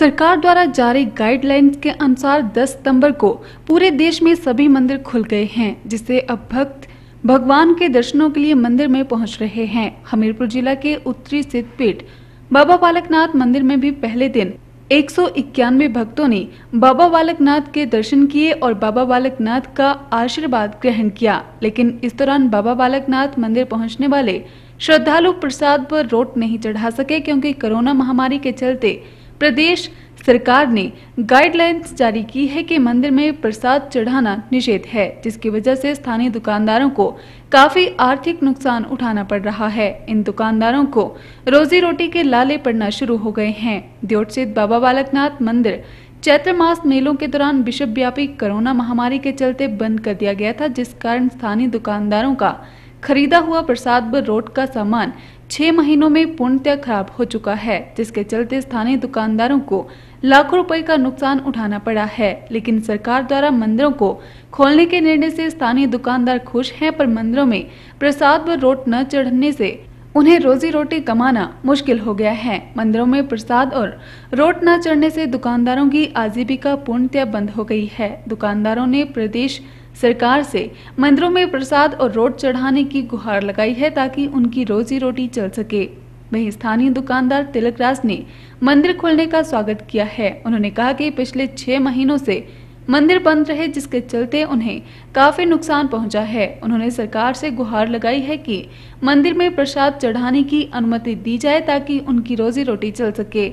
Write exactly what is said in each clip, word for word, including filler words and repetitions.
सरकार द्वारा जारी गाइडलाइंस के अनुसार दस सितंबर को पूरे देश में सभी मंदिर खुल गए हैं, जिससे अब भक्त भगवान के दर्शनों के लिए मंदिर में पहुंच रहे हैं। हमीरपुर जिला के उत्तरी सिद्धपीठ बाबा बालकनाथ मंदिर में भी पहले दिन एक सौ इक्यानवे भक्तों ने बाबा बालकनाथ के दर्शन किए और बाबा बालकनाथ का आशीर्वाद ग्रहण किया। लेकिन इस दौरान बाबा बालकनाथ मंदिर पहुंचने वाले श्रद्धालु प्रसाद पर रोट नहीं चढ़ा सके, क्योंकि कोरोना महामारी के चलते प्रदेश सरकार ने गाइडलाइंस जारी की है कि मंदिर में प्रसाद चढ़ाना निषेध है, जिसकी वजह से स्थानीय दुकानदारों को काफी आर्थिक नुकसान उठाना पड़ रहा है। इन दुकानदारों को रोजी रोटी के लाले पड़ना शुरू हो गए हैं। दियोट स्थित बाबा बालकनाथ मंदिर चैत्र मास मेलों के दौरान विश्वव्यापी कोरोना महामारी के चलते बंद कर दिया गया था, जिस कारण स्थानीय दुकानदारों का खरीदा हुआ प्रसाद व रोट का सामान छह महीनों में पूर्णतः खराब हो चुका है, जिसके चलते स्थानीय दुकानदारों को लाखों रुपए का नुकसान उठाना पड़ा है। लेकिन सरकार द्वारा मंदिरों को खोलने के निर्णय से स्थानीय दुकानदार खुश हैं, पर मंदिरों में प्रसाद व रोट न चढ़ने से उन्हें रोजी रोटी कमाना मुश्किल हो गया है। मंदिरों में प्रसाद और रोट न चढ़ने से दुकानदारों की आजीविका पूर्णतः बंद हो गई है। दुकानदारों ने प्रदेश सरकार से मंदिरों में प्रसाद और रोट चढ़ाने की गुहार लगाई है, ताकि उनकी रोजी रोटी चल सके। वहीं स्थानीय दुकानदार तिलक राज ने मंदिर खोलने का स्वागत किया है। उन्होंने कहा कि पिछले छह महीनों से मंदिर बंद रहे, जिसके चलते उन्हें काफी नुकसान पहुंचा है। उन्होंने सरकार से गुहार लगाई है कि मंदिर में प्रसाद चढ़ाने की अनुमति दी जाए, ताकि उनकी रोजी रोटी चल सके।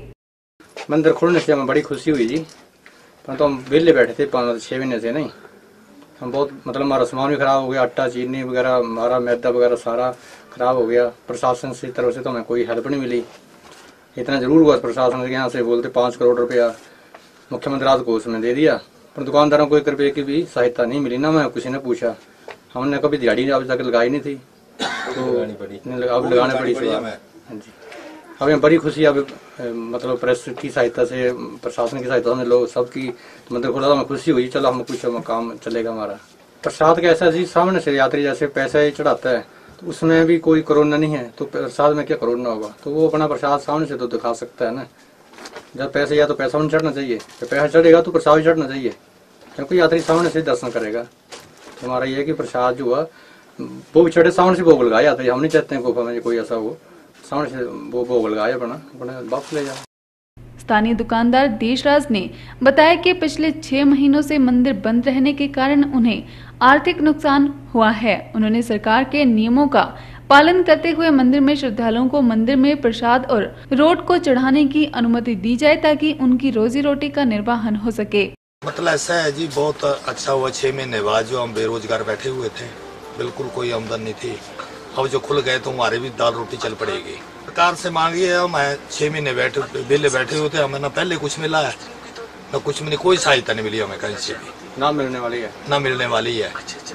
मंदिर खोलने से हमें बड़ी खुशी हुई जी, परंतु हम वेले बैठे थे पाँच छह महीने से नहीं। हम बहुत मतलब हमारा सामान भी खराब हो गया, आटा चीनी वगैरह हमारा मैदा वगैरह सारा खराब हो गया। प्रशासन से तरफ से तो हमें कोई हेल्प नहीं मिली। इतना जरूर हुआ प्रशासन के यहाँ से बोलते पाँच करोड़ रुपया मुख्यमंत्री राज कोष में दे दिया, पर दुकानदारों को एक रुपये की भी सहायता नहीं मिली। ना मैं किसी ने पूछा, हमने कभी दिहाड़ी अब तक लगाई नहीं थी, तो अब लगाने पड़ी। हाँ जी, हमें बड़ी खुशी अब मतलब प्रेस की सहायता से, प्रशासन की सहायता से लोग सबकी मंदिर खोला, हमें खुशी हुई। चलो हम कुछ काम चलेगा हमारा। प्रसाद कैसा जी, सामने से यात्री जैसे पैसे चढ़ाता है, तो उसमें भी कोई कोरोना नहीं है, तो प्रसाद में क्या कोरोना होगा? तो वो अपना प्रसाद सामने से तो दिखा सकता है ना। जब पैसे या तो पैसा उन्हें चढ़ना चाहिए, जब पैसा चढ़ेगा तो प्रसाद चढ़ना चाहिए, क्योंकि यात्री सामने से दर्शन करेगा। तो हमारा ये है कि प्रसाद जो हुआ वो भी चढ़े, सामने से भोग लगाए यात्री। हम नहीं चाहते हैं गुफा में कोई ऐसा हो, सामने से वो भोग लगाए अपना अपने वापस ले जाए। स्थानीय दुकानदार देशराज ने बताया कि पिछले छह महीनों से मंदिर बंद रहने के कारण उन्हें आर्थिक नुकसान हुआ है। उन्होंने सरकार के नियमों का पालन करते हुए मंदिर में श्रद्धालुओं को मंदिर में प्रसाद और रोट को चढ़ाने की अनुमति दी जाए, ताकि उनकी रोजी रोटी का निर्वाहन हो सके। मतलब ऐसा है जी, बहुत अच्छा हुआ। छह महीने बाद जो हम बेरोजगार बैठे हुए थे, बिल्कुल कोई आमदन नहीं थी, अब जो खुल गए तो हमारे भी दाल रोटी चल पड़ेगी। सरकार से मांगिए, हम छह महीने बैठे बेले बैठे हुए थे, हमें ना पहले कुछ मिला है ना कुछ मिली, कोई सहायता नहीं मिली हमें कहीं से भी। ना मिलने वाली है ना मिलने वाली है।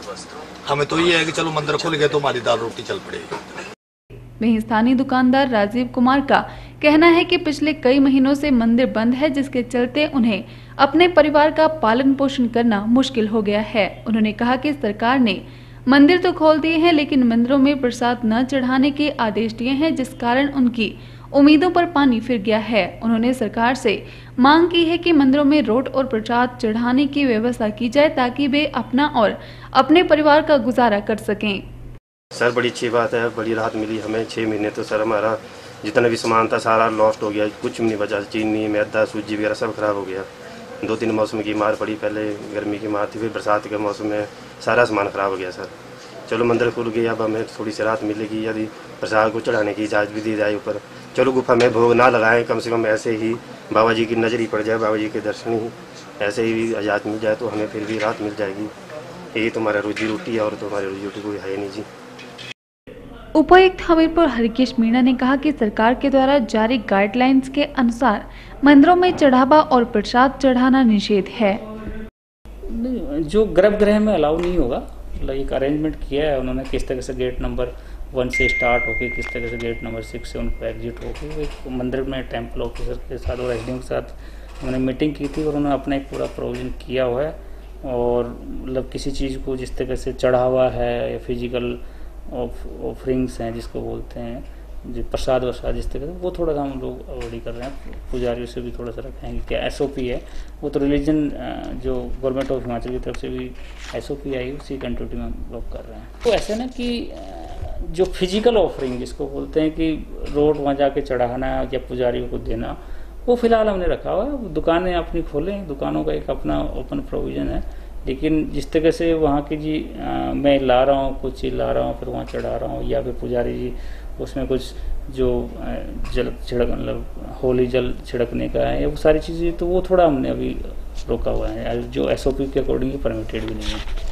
हमें तो ये है कि चलो मंदिर खुल गए तो हमारी दाल रोटी चल पड़ेगी। वहीं स्थानीय दुकानदार राजीव कुमार का कहना है कि पिछले कई महीनों से मंदिर बंद है, जिसके चलते उन्हें अपने परिवार का पालन पोषण करना मुश्किल हो गया है। उन्होंने कहा कि सरकार ने मंदिर तो खोल दिए हैं, लेकिन मंदिरों में प्रसाद न चढ़ाने के आदेश दिए हैं, जिस कारण उनकी उम्मीदों पर पानी फिर गया है। उन्होंने सरकार से मांग की है कि मंदिरों में रोट और प्रसाद चढ़ाने की व्यवस्था की जाए, ताकि वे अपना और अपने परिवार का गुजारा कर सकें। सर बड़ी अच्छी बात है, बड़ी राहत मिली हमें। छह महीने तो सर हमारा जितना भी सामान था सारा लॉस्ट हो गया, कुछ भी नहीं बचा। चीनी मैदा सूजी वगैरह सब खराब हो गया। दो तीन मौसम की मार पड़ी, पहले गर्मी की मार थी, फिर बरसात के मौसम में सारा सामान खराब हो गया सर। चलो मंदिर खुल गया, अब हमें थोड़ी सी राहत मिलेगी, यदि प्रसाद को चढ़ाने की इजाज़त भी दी जाए ऊपर। चलो गुफा में भोग ना लगाएं, कम से कम ऐसे ही बाबा जी की नजर ही पड़ जाए, बाबा जी के दर्शन ही ऐसे ही इजाज़त मिल जाए तो हमें फिर भी राहत मिल जाएगी। यही तुम्हारा रोजी रोटी है, और तुम्हारी रोजी रोटी कोई है नहीं जी। उपायुक्त हमीरपुर हरिकेश मीणा ने कहा कि सरकार के द्वारा जारी गाइडलाइंस के अनुसार मंदिरों में चढ़ावा और प्रसाद चढ़ाना निषेध है। जो गर्भगृह में अलाउ नहीं होगा, एक अरेंजमेंट किया है उन्होंने, किस तरह से गेट नंबर वन से स्टार्ट होके किस तरह से गेट नंबर सिक्स से उनको एग्जिट होके एक मंदिर में टेम्पल ऑफिसर के साथ और एसडीएम के साथ उन्होंने मीटिंग की थी, और उन्होंने अपना एक पूरा प्रोविजन किया हुआ है। और मतलब किसी चीज़ को जिस तरह से चढ़ावा है या फिजिकल ऑफरिंग्स हैं जिसको बोलते हैं, जो प्रसाद वसाद जिस तरह वो थोड़ा सा हम लोग अवॉइड कर रहे हैं। पुजारियों से भी थोड़ा सा रखेंगे क्या एस ओ पी है, वो तो रिलीजन जो गवर्नमेंट ऑफ हिमाचल की तरफ से भी एस ओ पी आई उसी कंटिन्यूटी में हम लोग कर रहे हैं। तो ऐसा ना कि जो फिजिकल ऑफरिंग जिसको बोलते हैं कि रोड वहाँ जाके चढ़ाना या पुजारियों को देना, वो फिलहाल हमने रखा हुआ है। दुकानें अपनी खोलें, दुकानों का एक अपना ओपन प्रोविज़न है, लेकिन जिस तरह से वहाँ की जी आ, मैं ला रहा हूँ कुछ चीज़ ला रहा हूँ फिर वहाँ चढ़ा रहा हूँ, या फिर पुजारी जी उसमें कुछ जो जल छिड़क मतलब होली जल छिड़कने का है, वो सारी चीज़ें तो वो थोड़ा हमने अभी रोका हुआ है, जो एस ओ पी के अकॉर्डिंग परमिटेड भी नहीं है।